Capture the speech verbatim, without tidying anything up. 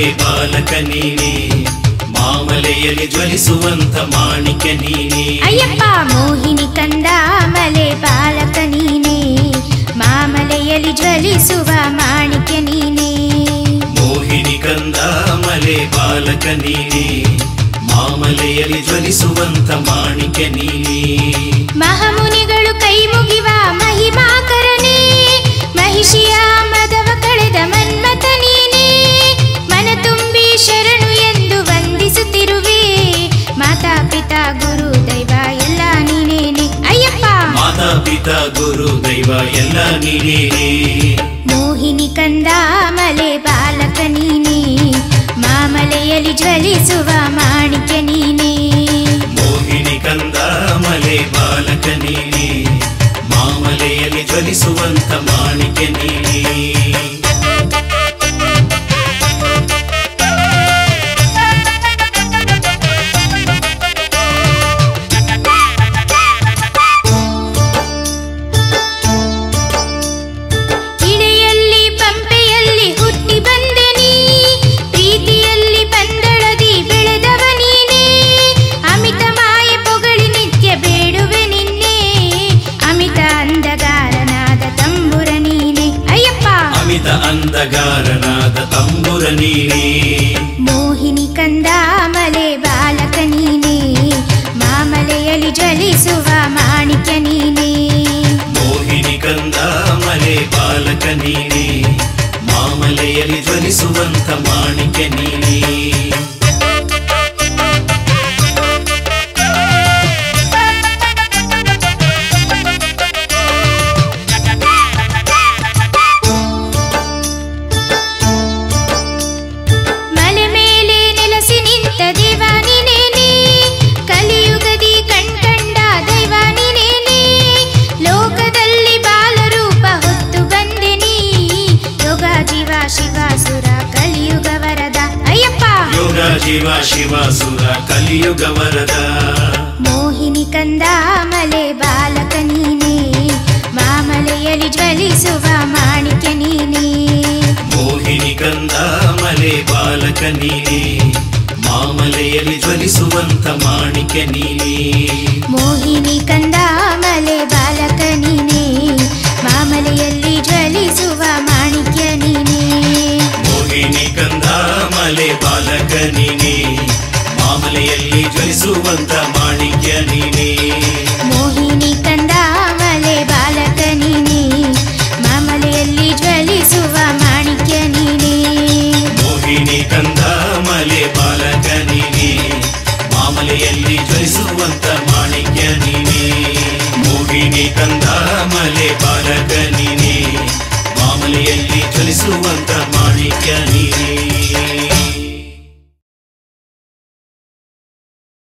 ಮಲೆ ಬಾಲಕ ನೀನೆ ಮಾಮಲೆಯಲ್ಲಿ ಜ್ವಲಿಸುವಂತ ಮಾಣಿಕ್ಯ ನೀನೆ ಅಯ್ಯಪ್ಪ ಮೋಹಿನಿ ಕಂದ ಮಲೆ ಬಾಲಕ ನೀನೆ ಮಾಮಲೆಯಲ್ಲಿ ಜ್ವಲಿಸುವ ಮಾಣಿಕ್ಯ ನೀನೆ ಮೋಹಿನಿ ಕಂದ ಮಲೆ ಬಾಲಕ ನೀನೆ ಮಾಮಲೆಯಲ್ಲಿ ಜ್ವಲಿಸುವಂತ ಮಾಣಿಕ್ಯ ನೀನೆ ಮಹಾಮುನಿಗಳು ಕೈ ಮುಗಿವ ಮಹಿಮಾಕರನೇ ಮಹಿಷಿಯ ಮದವ ಕಳೆದ ಮನ್ಮಥ ನೀನೇ ಮನ ತುಂಬಿ ಶರಣು ಎಂದು ವಂದಿಸುತ್ತಿರುವೆ ಮಾತಾ ಪಿತಾ ಗುರು ದೈವ ಎಲ್ಲ ನೀನೇನೆ ಅಯ್ಯಪ್ಪ ಮಾತಾ ಪಿತಾ ಗುರು ದೈವ ಎಲ್ಲ ನೀನೇನೆ ಮೋಹಿನಿ ಕಂದ ಮಲೆ ಬಾಲಕ ನೀನೆ ಮಾಮಲೆಯಲ್ಲಿ ಜ್ವಲಿಸುವ ಮಾಣಿಕ್ಯ ನೀನೆ ಮೋಹಿನಿ ಕಂದ ಮಲೆ ಬಾಲಕ ನೀನೆ ಮಾಮಲೆಯಲ್ಲಿ ಜ್ವಲಿಸುವಂತ ಮಾಣಿಕ್ಯ ನೀನೆ ಅಂಧಗಾರನಾದ ತಂಬುರ ನೀನೇ ಮೋಹಿನಿ ಕಂದ ಮಲೆ ಬಾಲಕ ನೀನೆ ಮಾಮಲೆಯಲ್ಲಿ ಜ್ವಲಿಸುವ ಮಾಣಿಕ್ಯ ನೀನೆ ಮೋಹಿನಿ ಕಂದ ಮಲೆ ಬಾಲಕ ನೀನೆ ಮಾಮಲೆಯಲ್ಲಿ ಜ್ವಲಿಸುವಂತ ಮಾಣಿಕ್ಯ ನೀನೇ ಶಿವ ಶಿವಾಸುರ ಕಲಿಯುಗ ವರದ ಮೋಹಿನಿ ಕಂದ ಮಲೆ ಬಾಲಕ ನೀನೆ ಮಾಮಲೆಯಲ್ಲಿ ಜ್ವಲಿಸುವ ಮಾಣಿಕ್ಯ ನೀನೆ ಮೋಹಿನಿ ಕಂದ ಮಲೆ ಬಾಲಕ ನೀನೆ ಮಾಮಲೆಯಲ್ಲಿ ಜ್ವಲಿಸುವಂತ ಮಾಣಿಕ್ಯ ನೀನೆ ಮೋಹಿನಿ ಕಂದ ಮಲೆ ಬಾಲಕ ನೀನೆ ಮಾಮಲೆಯಲ್ಲಿ ಜ್ವಲಿಸುವ ಮಾಣಿಕ್ಯ ನೀನೆ ಮೋಹಿನಿ ಕಂದ ಮಲೆ ಬಾಲಕ ನೀನೆ ಮಾಮಲೆಯಲ್ಲಿ ಜ್ವಲಿಸುವಂತ ಮಾಣಿಕ್ಯ ನೀನೆ ಮೋಹಿನಿ ಕಂದ ಮಲೆ ಬಾಲಕ ನೀನೆ ಮಾಮಲೆಯಲ್ಲಿ ಜ್ವಲಿಸುವ ಮಾಣಿಕ್ಯ ನೀನೆ ಮೋಹಿನಿ ಕಂದ ಮಲೆ ಬಾಲಕ ನೀನೆ ಮಾಮಲೆಯಲ್ಲಿ ಜ್ವಲಿಸುವಂತ ಮಾಣಿಕ್ಯ ನೀನೆ ಮೋಹಿನಿ ಕಂದ ಮಲೆ ಬಾಲಕ ನೀನೆ ಮಾಮಲೆಯಲ್ಲಿ ಜ್ವಲಿಸುವಂತ ಮಾಣಿಕ್ಯ ನೀನೆ